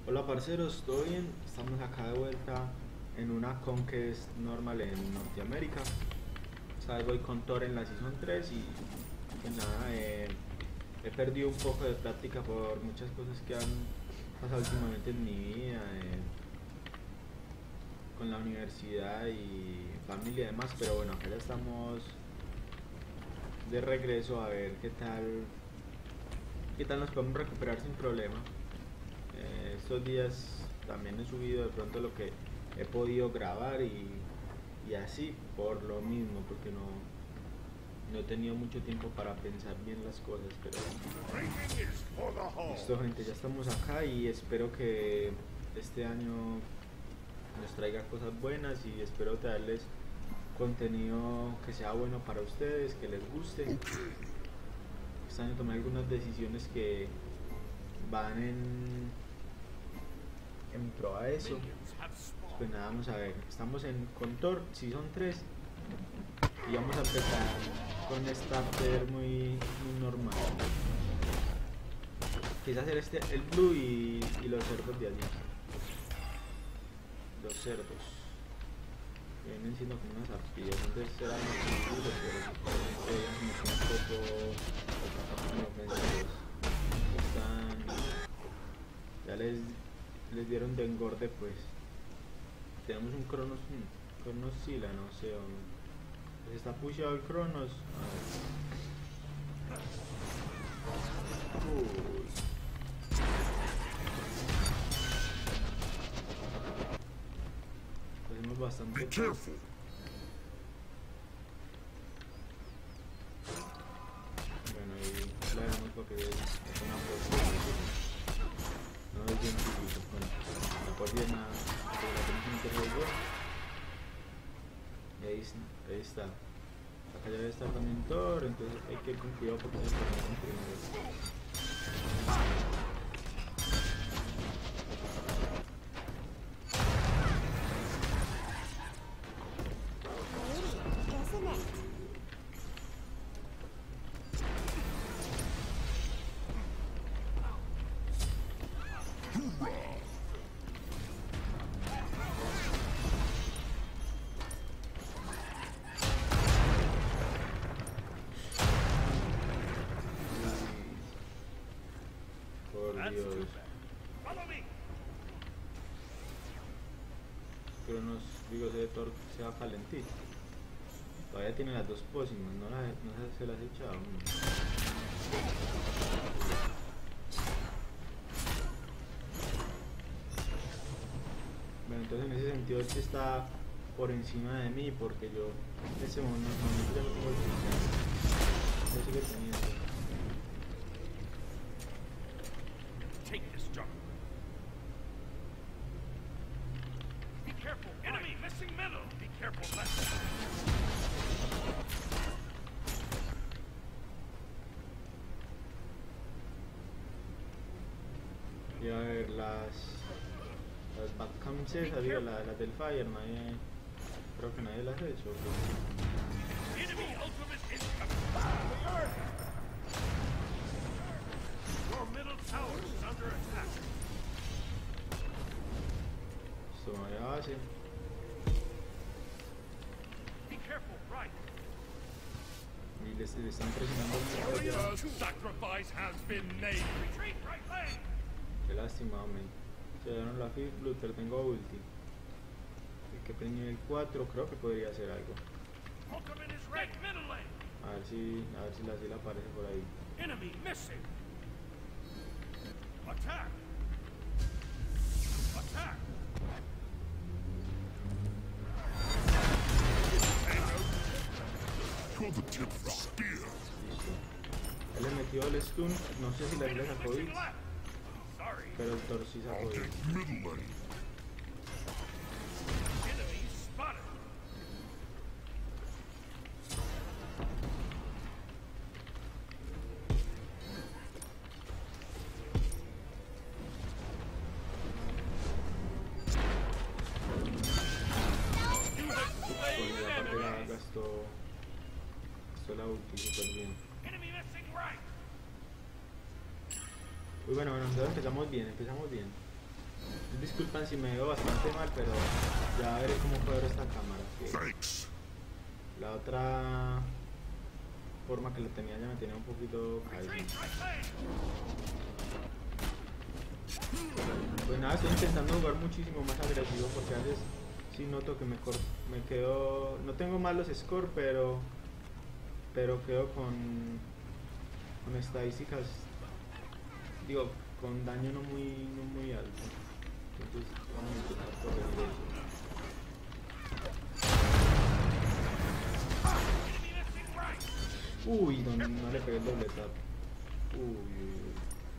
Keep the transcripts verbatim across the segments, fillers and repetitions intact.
Hola parceros, ¿todo bien? Estamos acá de vuelta en una Conquest normal en Norteamérica. Esta vez voy con Thor en la Season tres y pues nada, eh, he perdido un poco de práctica por muchas cosas que han pasado últimamente en mi vida, eh, con la universidad y familia y demás, pero bueno, acá ya estamos de regreso a ver qué tal, qué tal nos podemos recuperar sin problema. Eh, estos días también he subido de pronto lo que he podido grabar y, y así por lo mismo, porque no, no he tenido mucho tiempo para pensar bien las cosas, pero listo gente, ya estamos acá y espero que este año nos traiga cosas buenas y espero traerles contenido que sea bueno para ustedes, que les guste. Este año tomé algunas decisiones que van en, en pro a eso. Pues nada, vamos a ver, estamos en con Thor Season tres y vamos a empezar con starter muy, muy normal. Quise hacer este, el blue y, y los cerdos de allí. Los cerdos vienen siendo como unas arpillas, antes eran más duros, pero se veían como que un poco inofensivos. Están, ya les, les dieron de engorde pues. Tenemos un Cronos, hmm, Cronos Sila, no sé, pues está pusheado el Cronos. Uy. Hacemos bastante. Be careful. Bueno, ahí la dejamos porque es una porción. No es bien chiquito. Bueno, no por bien nada. Pero la tenemos en interrogor. Y ahí, ahí está. Acá ya debe estar también Thor, entonces hay que ir con cuidado porque se ponen primero. Dios. Pero nos digo, ese Thor se va calentito. Todavía tiene las dos pócimas, no, la, no se las he echado. Bueno, entonces en ese sentido este está por encima de mí porque yo en ese momento ya no tengo el pincel. Yo sigue teniendo. Y a ver, las las backcams esas, digo, las, las del Fire, nadie, creo que nadie las ha hecho. Esto no hay base. Y les, les están presionando mucho ya. Qué lástima, hombre. Se dieron la Fifth Luther, tengo ulti. El que tenía el cuatro creo que podría hacer algo. A ver si, a ver si la Sila aparece por ahí. Él le metió el stun, no sé si la Sila sacó hit, pero el Thor sí sacó hit. Gastó, gastó la ulti super bien. Uy, bueno, bueno, entonces empezamos bien, empezamos bien. Disculpan si me veo bastante mal, pero ya veré cómo cuadro esta cámara. Que la otra forma que lo tenía ya me tenía un poquito caído. Pues nada, estoy intentando jugar muchísimo más agresivo porque a veces sí noto que me, me quedo... No tengo malos scores, pero... Pero quedo con... Con estadísticas... Digo, con daño no muy, no muy alto. Entonces vamos a intentar corregir eso. Uy, no, no le pegué el doble tap. Uy, uy, uy.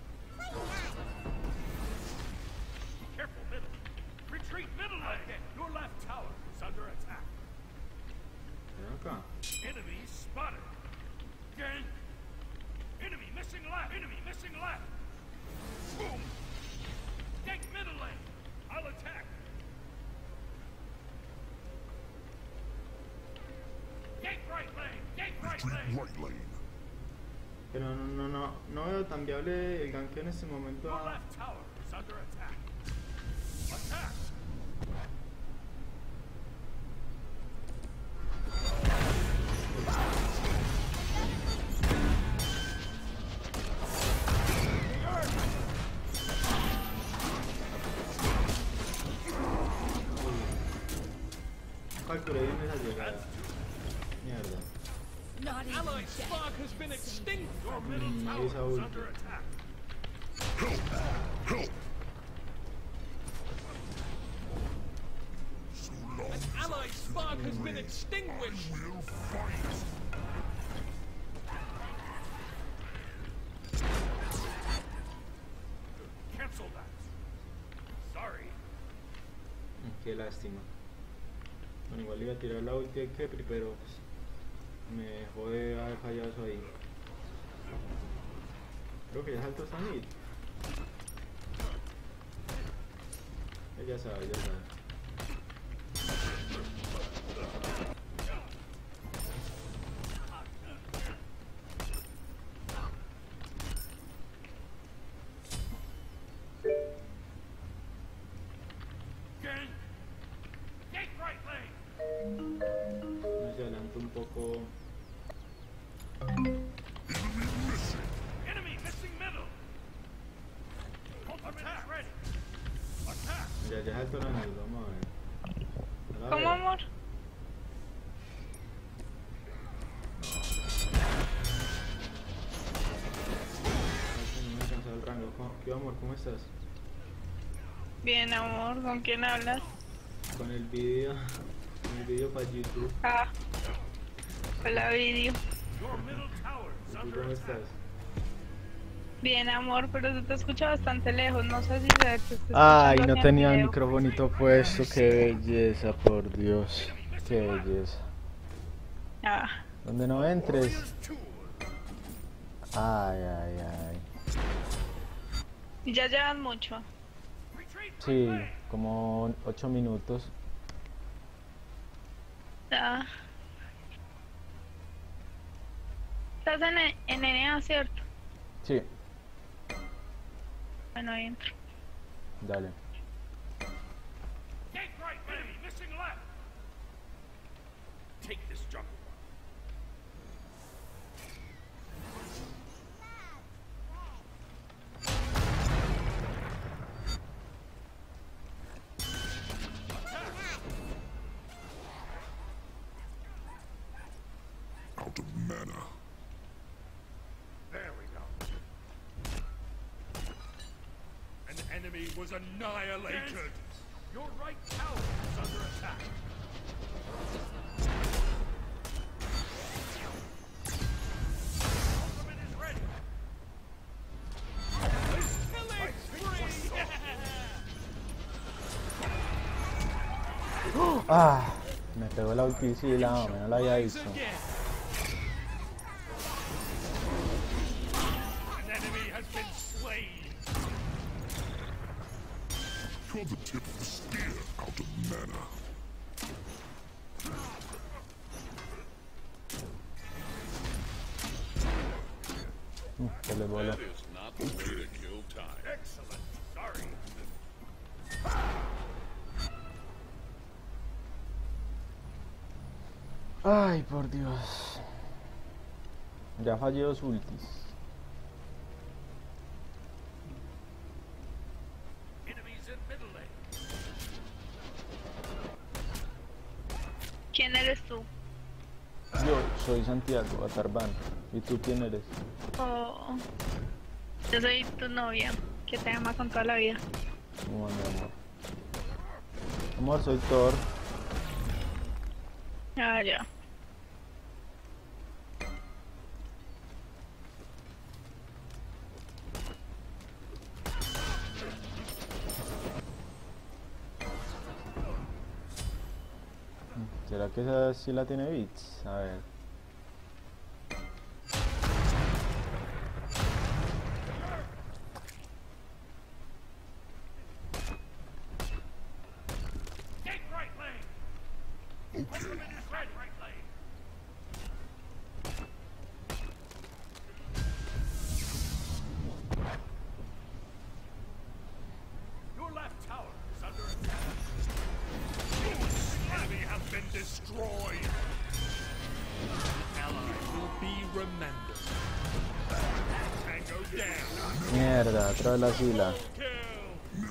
Retreat middle lane. Your left tower is under attack. Ven acá. Enemy spotted. Gang. Enemy missing left. Enemy missing left. Boom. Gank middle lane. I'll attack. Gank right lane. Gank right lane. Right lane. Pero no, no, no, no veo tan viable el gank en este momento. Your A... left tower is under attack. Attack. Calculé bien esa llegada. Mierda. Not even Allied dead. spark has been extinct. Your middle Mm, tower esa is ulti. under attack. Help! Help! So long An allied spark has been extinguished. we'll fight. Cancel that. Sorry. Qué lástima. Bueno, igual iba a tirar la ulti de Kepri, pero pues, me jode haber fallado eso ahí. Creo que ya saltó esta mid. Ella sabe, ya sabe. Gang. Gank right lane. No se adelanta un poco. Enemy missing middle. Ultimate is ready. Attack. Ya, ya saltó la mid, vamos a ver. Ahora ¿Cómo, veo. amor? No me alcanzó el rango. ¿Cómo- ¿Qué amor? ¿Cómo estás? Bien, amor. ¿Con quién hablas? Con el video, con el video para YouTube. Ah, hola, vídeo. Your middle tower is ¿Y tú under cómo attack. estás? Bien, amor, pero se te escucha bastante lejos. No sé si se te está Ay, escuchando no bien tenía el video. microfonito puesto. Qué belleza, por Dios. Qué belleza. Ah, Donde no entres. Warriors two. Ay, ay, ay. y ya llevan mucho. Retreat right Sí, lane. como ocho minutos. Ah. Estás en, en N A, ¿cierto? Sí, Bueno, ahí entro. dale. Gank right lane. Enemy missing left. Take this jungle. Out of mana. There we go. An enemy was annihilated. Your right tower is under attack. Ultimate is ready. Killing spree! Ah, me pegó la ulti, sí, la hombre, no la había visto. Again. An enemy has been slain. You're the tip of the spear. Out of mana. Mm, se le voló. That is not the way to kill time. Excellent. Sorry. Ay, por Dios. Ya fallé dos ultis. Enemies in middle lane. ¿Quién eres tú? Yo soy Santiago Atarbán. ¿Y tú quién eres? Oh, yo soy tu novia, que te ama con toda la vida. ¿Cómo anda, amor? Amor, soy Thor. Ah, ya. ¿Será que esa sí la tiene bits? A ver. Take right lane. Ultimate is red right lane. Your left tower is under attack. The enemy has been destroyed. Ally will be remembered. Tango down. Mierda, otra vez la sila. Kill.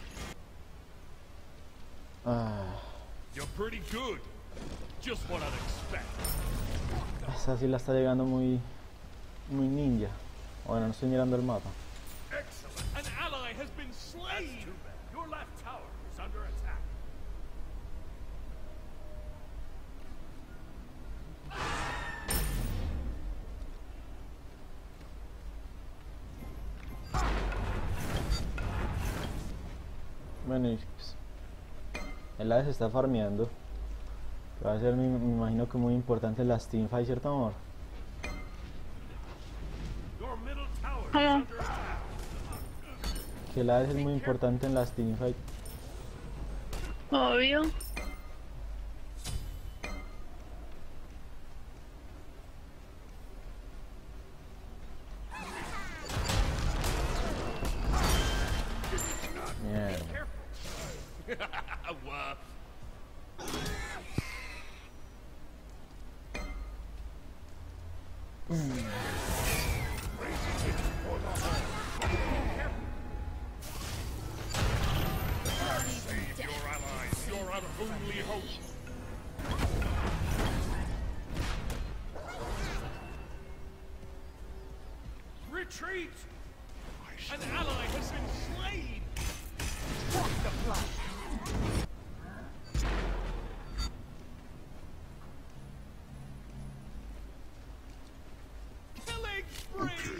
Ah, You're pretty good. Just what I'd expect. esa sila está llegando muy, muy ninja. Bueno, no estoy mirando el mapa. Excellent. An ally has been slain. Your left tower is under attack. Bueno, y pues, el A D se está farmeando. Va a ser, me, me imagino que muy importante las teamfight, ¿cierto, amor? Your middle tower is ¿Cómo? under attack. Que el A D es muy importante en las teamfight. Obvio. Mierda. Worth. Save your allies. You're our only hope. Retreat! An ally has been slain! Drop the flag! Killing spree!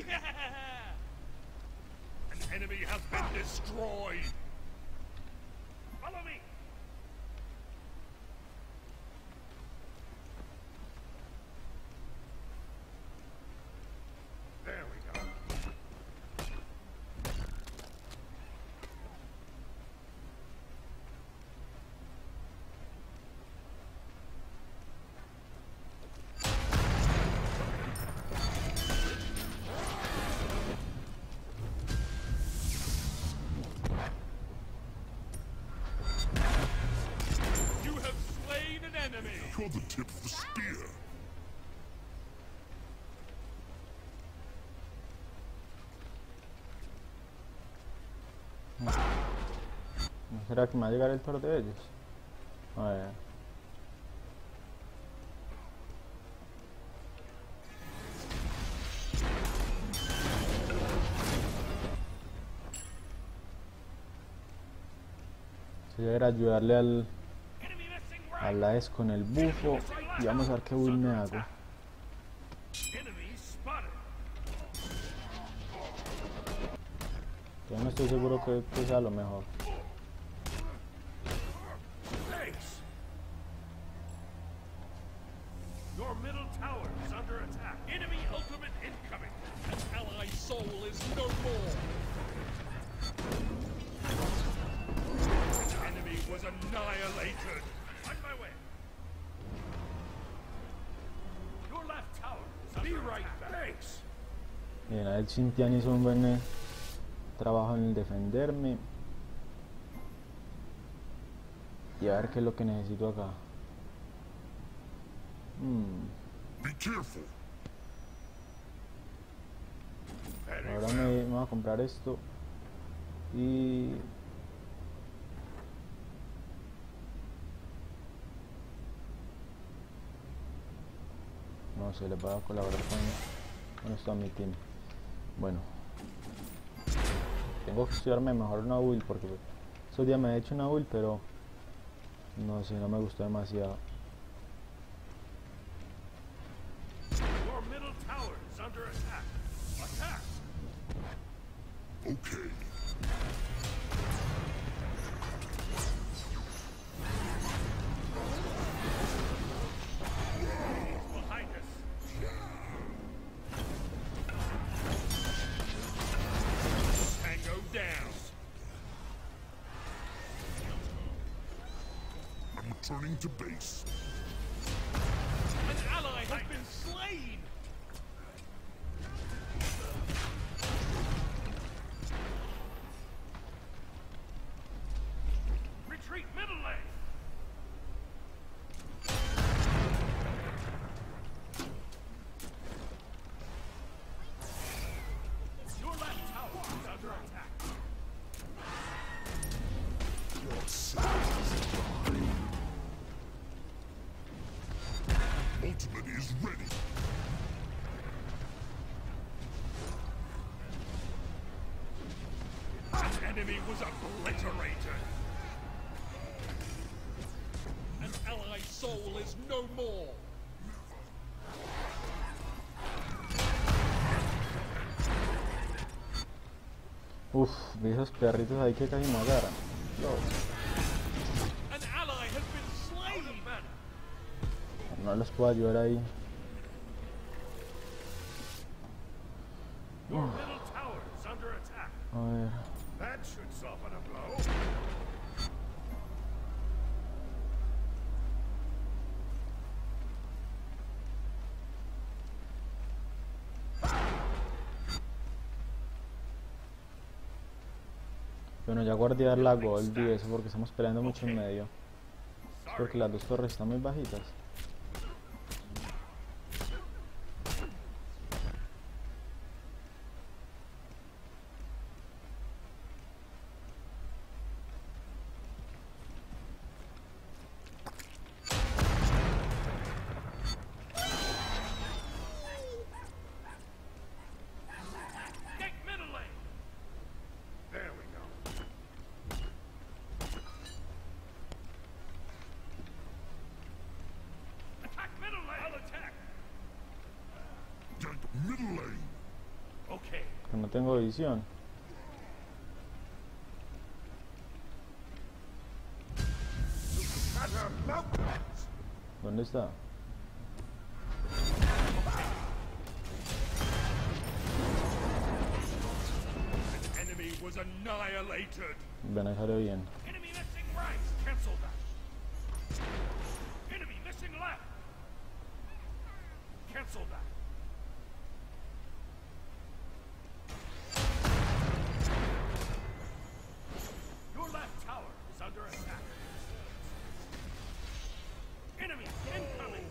An enemy has been destroyed! Follow me! There we go. You have slain an enemy! You're the tip of the spear. ¿No será que me va a llegar el toro de ellos? A ver. Si era ayudarle al, Enemy missing a right! la S con el bufo y vamos a ver qué build me hago. Enemy spotted! Yo no estoy seguro que, que sea lo mejor. Thanks! Your middle tower is under attack. Enemy ultimate incoming! An ally soul is no more! An enemy was annihilated! On my way! Your left tower is under Be right back. Thanks! Bien, a ver, Xintian hizo un buen eh, trabajo en el defenderme. Y a ver qué es lo que necesito acá. Hmm. Be careful. Ahora me, me voy a comprar esto y no sé, les voy a colaborar con, con esto a mi team. Bueno, tengo que estudiarme mejor una build porque esos días me he hecho una build, pero no sé, no me gustó demasiado. Your middle tower is under attack. Attack! Okay. Behind us. Tango down. I'm returning to base. An ally has been slain. Retreat middle lane. Your left tower is under attack. Your side is mine. Ultimate is ready. An enemy was obliterated. An allied soul is no more. Uff, vi esos perritos ahí que casi me agarran. Dios, An ally has been slain. no les puedo ayudar ahí. Your middle tower is under attack. A ver, That should soften a blow. bueno, ya guardiar la gold y eso porque estamos peleando mucho en medio. Es porque las dos torres están muy bajitas. Get middle lane. There we go. Attack middle lane. I'll attack. Gank middle lane. Okay. Que no tengo visión. Shatter mountains. ¿Dónde está? An enemy was annihilated. Ven, ahí salió bien. Enemy missing right. Cancel that. Enemy missing left. Cancel that. Your left tower is under attack. Enemy incoming.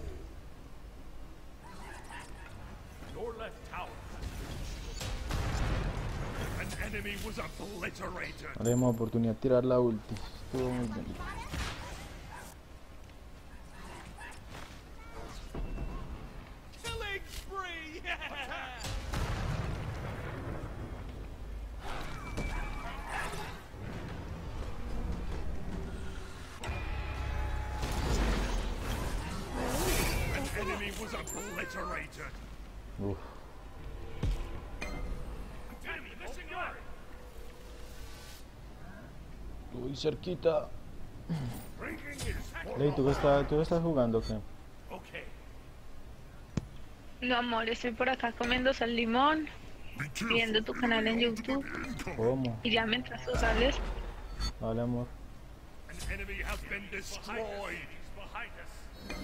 Your left tower has been destroyed. An enemy was obliterated. Ahora tenemos oportunidad de tirar la ulti. Estuvo muy bien. Killing spree! An enemy was obliterated. Uf. Enemy missing left. Uy, cerquita. Bringing is Ley, ¿tú qué estás, tú qué estás jugando o qué? okay. No, amor, estoy por acá comiendo sal limón, Be careful. viendo tu canal en YouTube ¿Cómo? y ya mientras tú sales, Vale, amor. An enemy has been destroyed. He's behind us.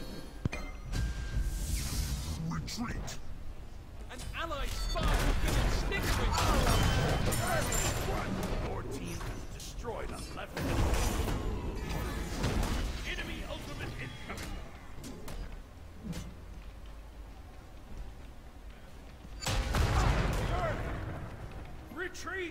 Retreat. An allied spy has been extinguished. Your team has destroyed a left. Enemy ultimate incoming. Retreat!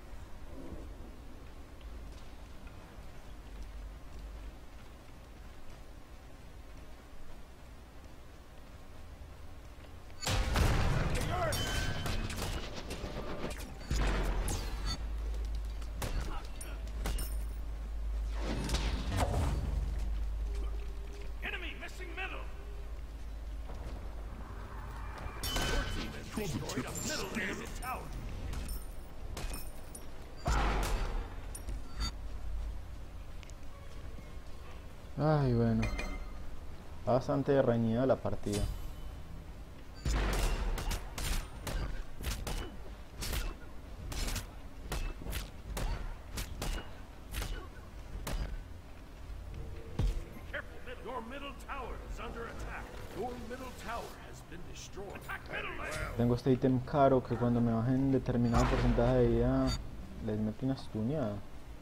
Enemy missing middle. Your team has destroyed a middle enemy tower. Ay, bueno. Bastante reñida la partida. Careful, middle. Your middle tower is under attack. Your middle tower has been destroyed. Attack middle lane. Tengo este ítem caro que cuando me bajen determinado porcentaje de vida les meto una stuneada.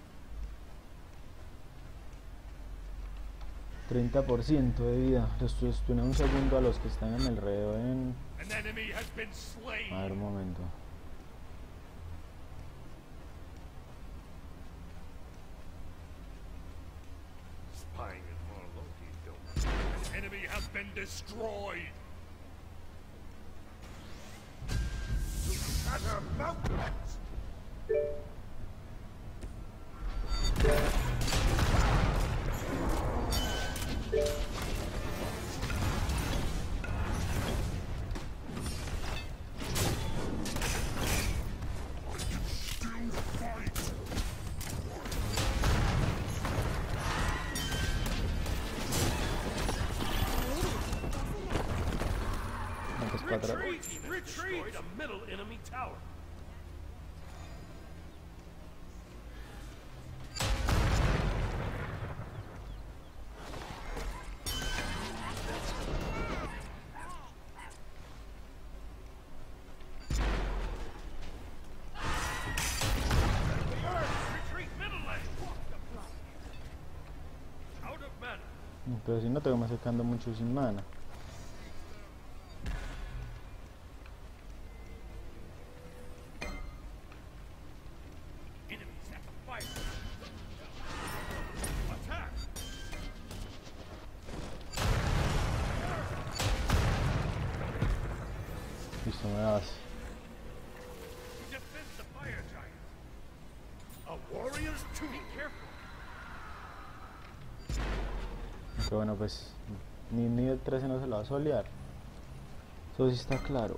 treinta por ciento de vida. Les stuneo un segundo a los que están en el alrededor en... An enemy has been slain. A ver un momento. Spying in Marlowe, don't. An enemy has been destroyed. Shatter mountains. Antes para atrás. Retreat! Retreat! A middle enemy tower. Retreat middle lane. Out of mana. Pero si no tengo más sacando mucho sin mana. Enemies at the fire. Attack! Listo, me das. Defend the fire giant. A warrior's tomb. Be careful. Aunque bueno, pues ni nivel trece no se lo va a solear. Eso sí está claro.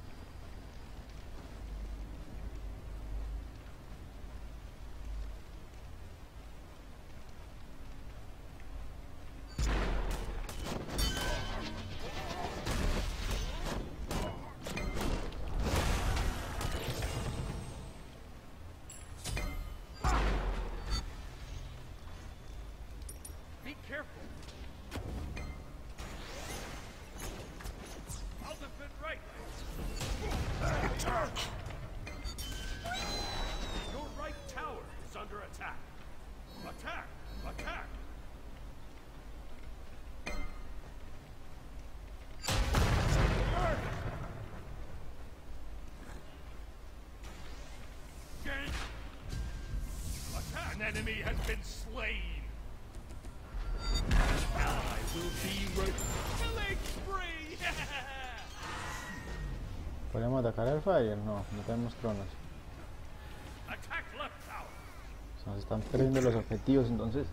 Be careful. I'll defend right. Attack! Your right tower is under attack. Attack! Attack! Gang! Attack! An enemy has been slain. I will be ready. Killing spree! ¿Podemos atacar al Fire? No, no tenemos cronos. Attack left tower. Se nos están perdiendo los objetivos, entonces...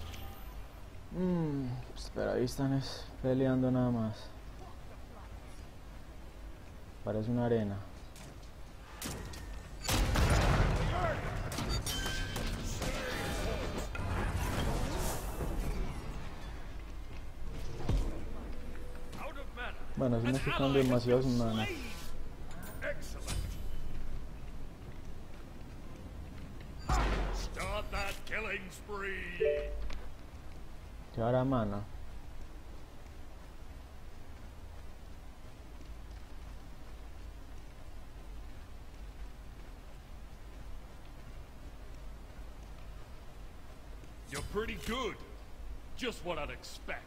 Mmm, pues, pero ahí están es peleando nada más. Parece una arena. Out of mana. Bueno, si me An estoy ally quedando has demasiado been sin mana. slain. Excellent. Start that killing spree. Que ahora mana. You're pretty good. Just what I'd expect.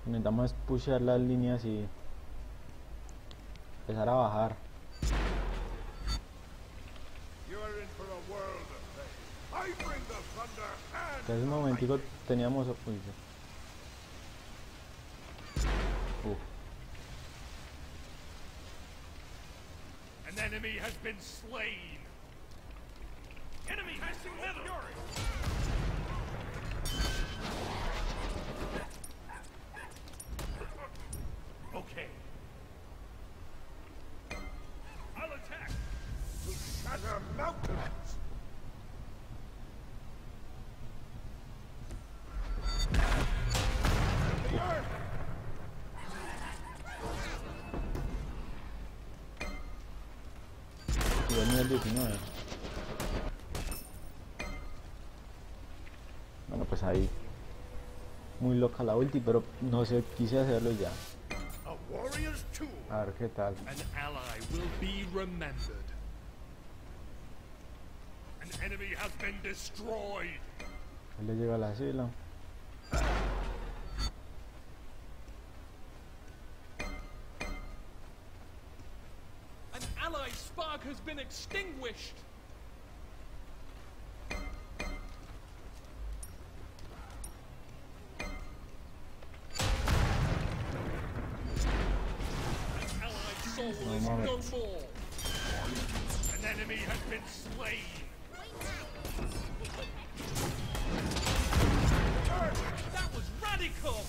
Necesitamos pushear las líneas y empezar a bajar. You are in for a world of pain. I bring the thunder and Que hace un momentico teníamos... Uy, uf. an enemy has been slain. Enemy passing middle. Okay. I'll attack. To shatter mountains. The earth. Y el nivel diecinueve. Bueno, pues ahí. Muy loca la ulti, pero no sé, quise hacerlo ya. A warrior's tool. A ver qué tal. An ally will be remembered. An enemy has been destroyed. Ahí le llega la sila. An allied spark has been extinguished. An allied soul is No no mames. more. An enemy has been slain. That was radical.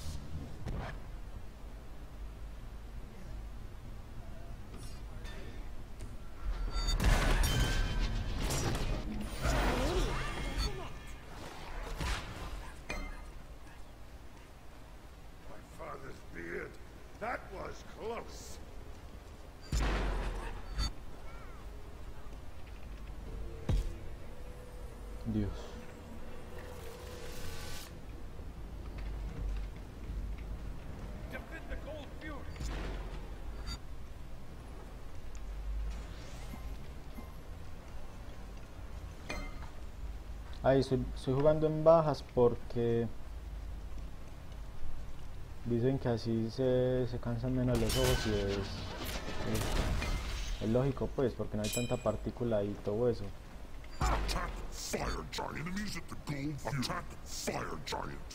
My father's beard. That was close. Dios. Defend the Gold Fury. Ahí estoy, estoy jugando en bajas porque dicen que así se, se cansan menos los ojos y es, es, es lógico pues, porque no hay tanta partícula y todo eso. Attack Fire Giant. Enemies at the Gold Fury. Attack Fire Giant.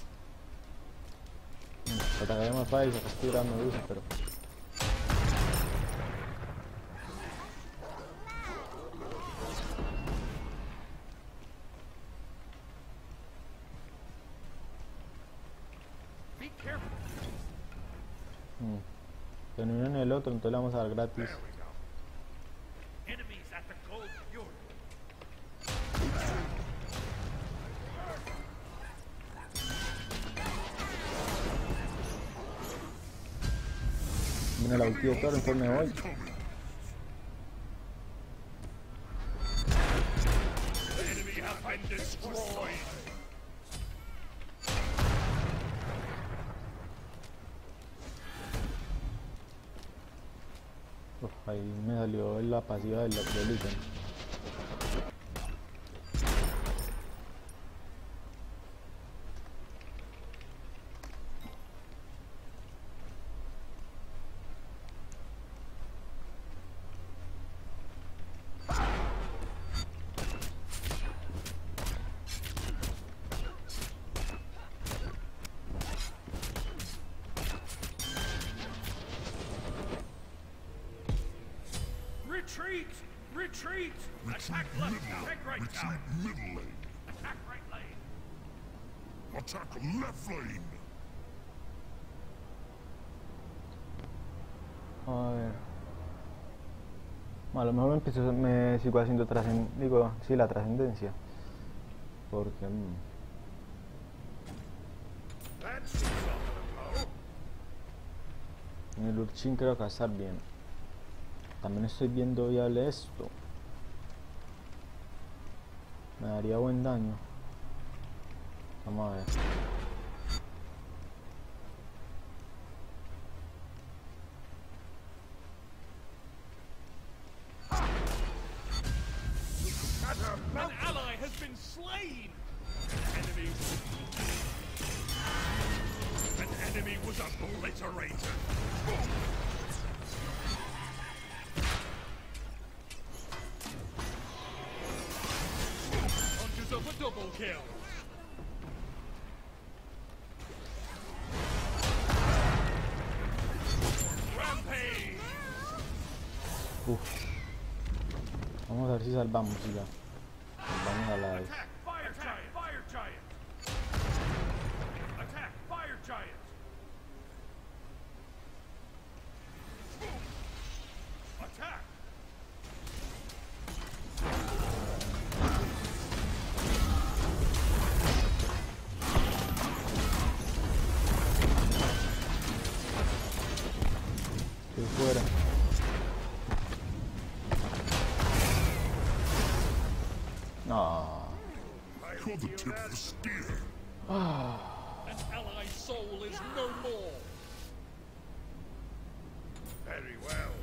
Se atacaría más fácil, se castiga Medusa, pero... Be careful. Mm. En uno en el otro, entonces le vamos a dar gratis. There we go. Enemies at the Gold Fury. Viene la ulti de Thor, entonces me voy. The enemy has been destroyed. Uf, ahí me salió la pasiva del, del ítem. Retreat! Retreat! Attack Retreat left, middle. attack right Retreat tower. middle lane. Attack right lane. Attack left lane. A ver. A lo mejor me, empiezo, me sigo haciendo trascendencia. Digo, sí, la trascendencia. Porque... mm, That's soften a blow. en el Urchin creo que va a estar bien. También estoy viendo viable esto. Me daría buen daño. Vamos a ver. An ally has been slain. An enemy. An enemy was obliterated. Punches of a double kill. Rampage. Uf. Vamos a ver si salvamos ya. Salvamos a la vez. Attack fire giant. Fire giant. Attack fire giant. Attack. Estoy fuera. No. You're the tip of the spear. An ally soul is no more. Very well.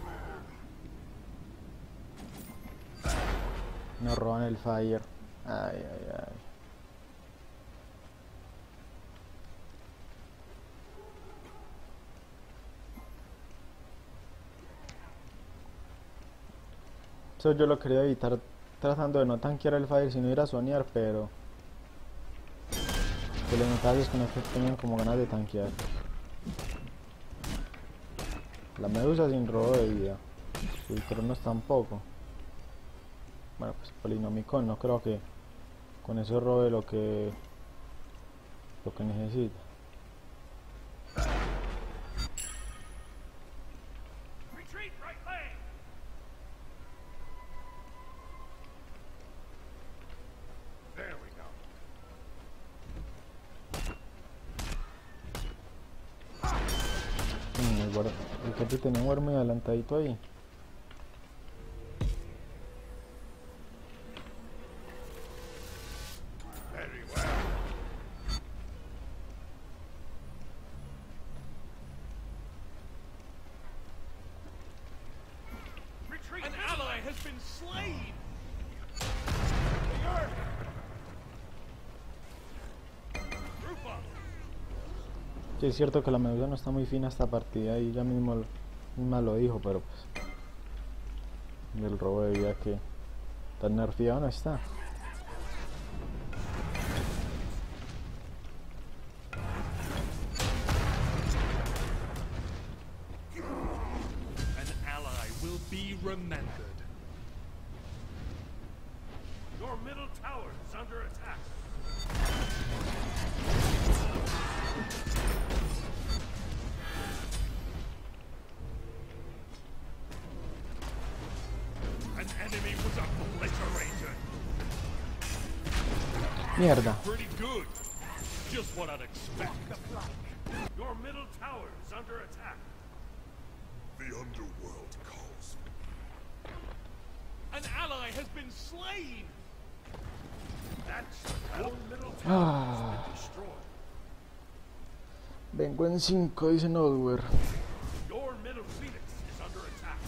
Nos roban el fire. Ay, ay, ay. Eso yo lo quería evitar tratando de no tanquear el fire sino ir a soñar, pero que lo notaba es que no tenían como ganas de tanquear. La medusa sin robo de vida. Y Cronos tampoco. Bueno, pues Polinomicon no creo que con eso robe lo que lo que necesita. Retreat right lane. There we go. Mm, el guarda- el que tenía un guarda muy adelantadito ahí. Very well. Retreat. An ally has been slain. Group up. Sí, es cierto que la medusa no está muy fina esta partida y ella mismo lo- misma lo dijo, pero pues el robo de vida que tan nerfeado no está. An ally will be remembered. Your middle tower is under attack. An enemy was obliterated. Mierda. Pretty good. Just what I'd expect. Your middle tower is under attack. The underworld calls. An ally has been slain. That's your middle tower Ah. has been destroyed. Vengo en cinco, dice Nodware. Your middle phoenix is under attack.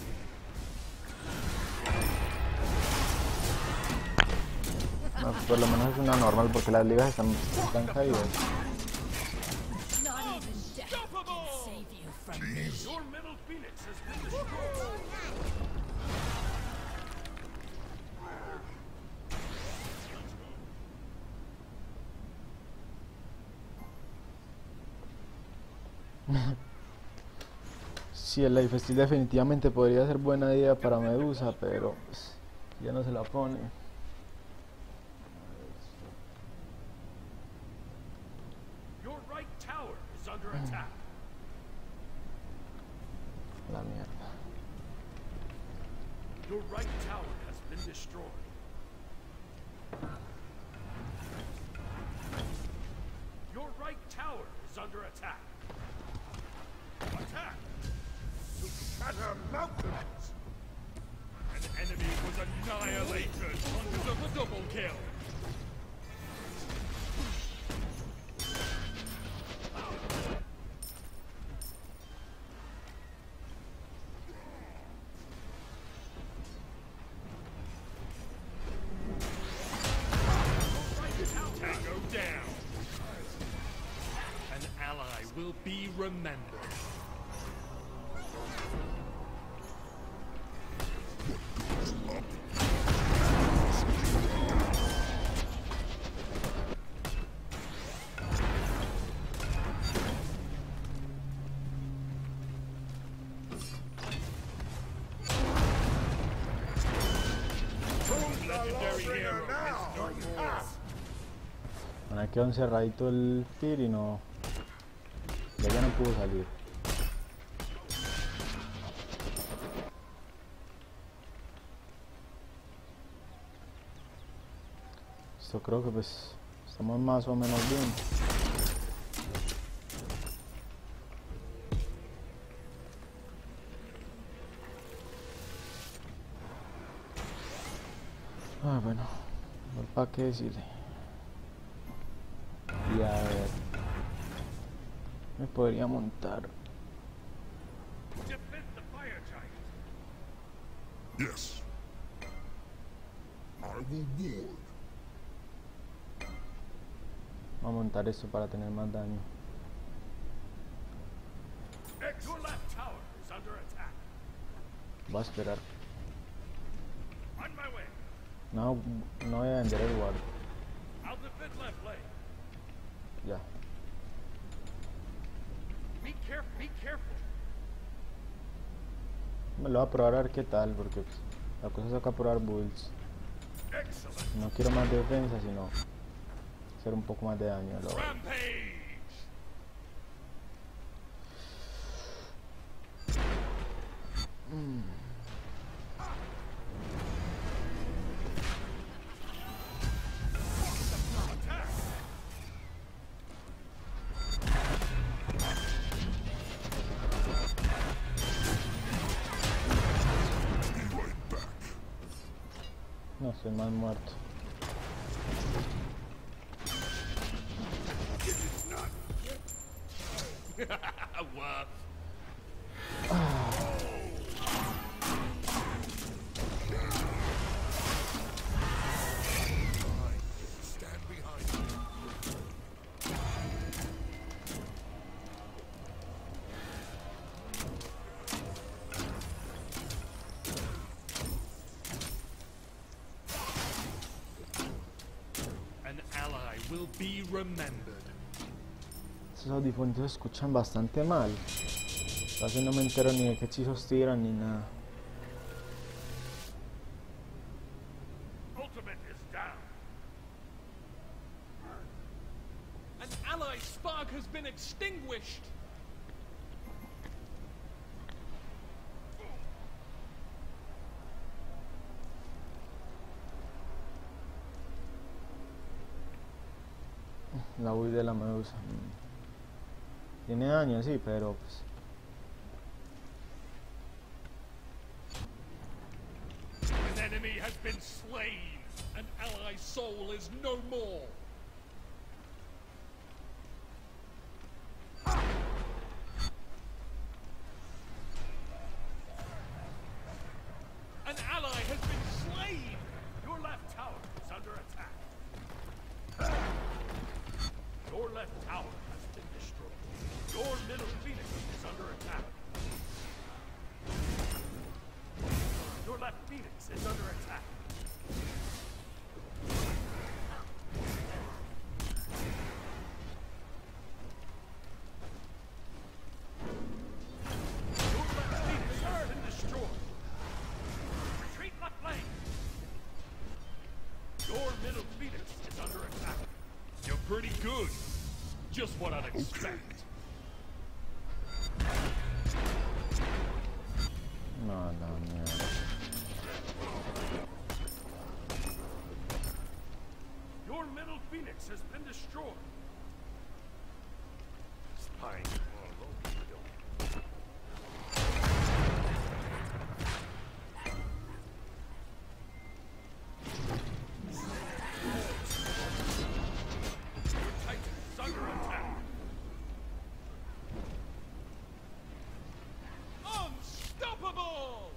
No, por lo menos es una normal porque las ligas están, están caídas. Not even death can save you from this. Your middle phoenix has been destroyed. Sí, el Life Steal definitivamente podría ser buena idea para Medusa, pero pues, ya no se la pone. Your right tower is under attack. La mierda. Your right tower has been destroyed. Your right tower is under attack. Attack! To shatter mountains! An enemy was annihilated under the double kill. will be remembered. Legendary hero is no more. Bueno, ahí quedó encerradito el Tyr y no... Ya ya no pudo salir. Esto creo que pues estamos más o menos bien. Ah, bueno, ¿para qué decirle? Y a ver, me podría montar. Defend the fire giant. Yes. I will ward. Voy a montar esto para tener más daño. Your left tower is under attack. Voy a esperar. On my way. No, no voy a vender el guard. I'll defend left lane. Ya. Be careful. Be careful. Me lo voy a probar a ver qué tal, porque pues, la cosa es acá probar builds. Excellent. No quiero más defensa, sino hacer un poco más de daño. Lo... Rampage. Mm. No, estoy más muerto. What? Stand behind me. An ally will be remembered. Estos audífonos se escuchan bastante mal. Casi no me entero ni de qué hechizos tiran ni nada. Ultimate is down. An ally spark has been extinguished. La build de la medusa. Tiene daño, sí, pero pues... An enemy has been slain. An ally's soul is no more. An ally has been slain. Your left tower is under attack. Your left tower has been destroyed. Your middle phoenix is under attack. Your left phoenix is under attack. Your left phoenix has been destroyed. Retreat left lane. Your middle phoenix is under attack. You're pretty good. Just what I'd expect. No, no, mierda. Your middle phoenix has been destroyed. Spying all over the building. Your titan is under attack. Unstoppable!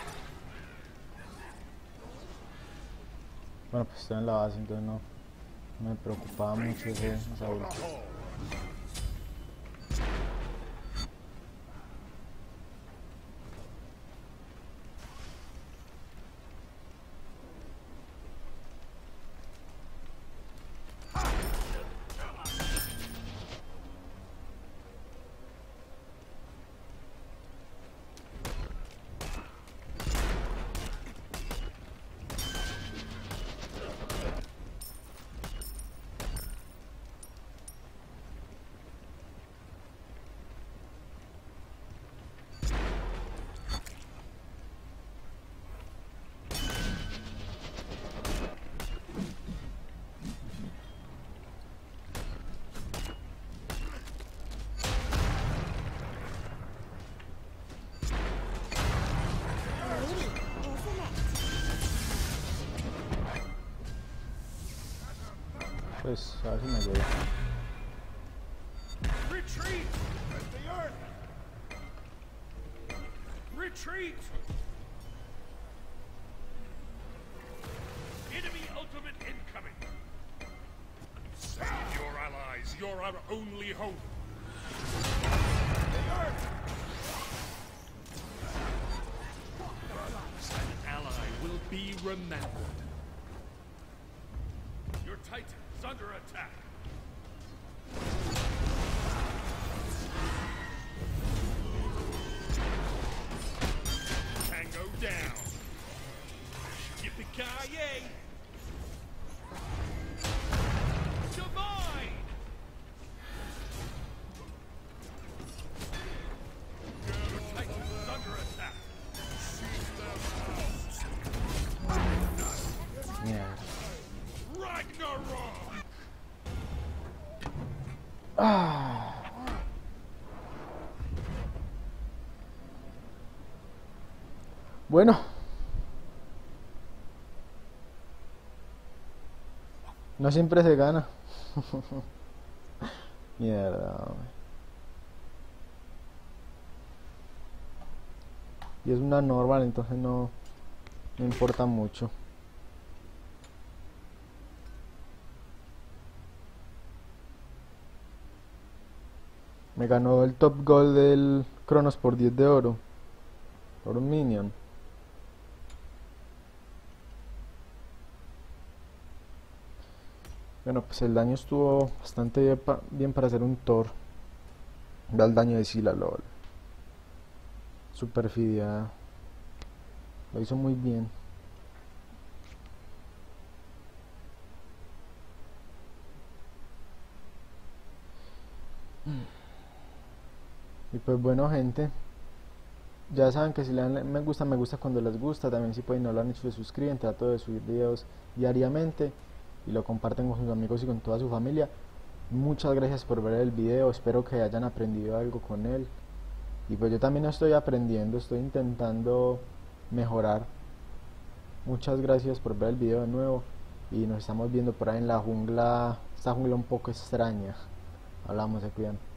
Bueno, pues estoy en la base, entonces no, Me preocupaba mucho ese, esa ulti. Pues a ver si me llega. Retreat! The earth! Retreat! Enemy ultimate incoming! Save your allies! You're our only hope! The earth! An ally will be remembered. Your Titan is under attack. Tango down. Yippee-ki-yay! Divine! Your Titan is under attack. Mierda. Ragnarok! Ah. Bueno, no siempre se gana. Mierda, hombre. Y es una normal, entonces no, no importa mucho. Me ganó el top goal del Cronos por diez de oro. Por un minion. Bueno, pues el daño estuvo bastante bien, pa bien para hacer un Thor. Da el daño de Sila, lol. Su perfidia lo hizo muy bien. Y pues bueno, gente, ya saben que si le dan me gusta, me gusta cuando les gusta. También si pueden no lo han hecho, se suscriben. Trato de subir videos diariamente y lo comparten con sus amigos y con toda su familia. Muchas gracias por ver el video, espero que hayan aprendido algo con él. Y pues yo también estoy aprendiendo, estoy intentando mejorar. Muchas gracias por ver el video de nuevo. Y nos estamos viendo por ahí en la jungla, esta jungla un poco extraña. Hablamos, se cuidan.